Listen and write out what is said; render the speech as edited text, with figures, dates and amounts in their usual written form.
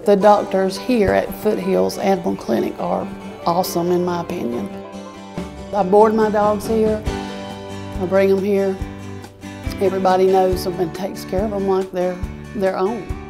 The doctors here at Foothills Animal Clinic are awesome in my opinion. I board my dogs here, I bring them here. Everybody knows them and takes care of them like they're their own.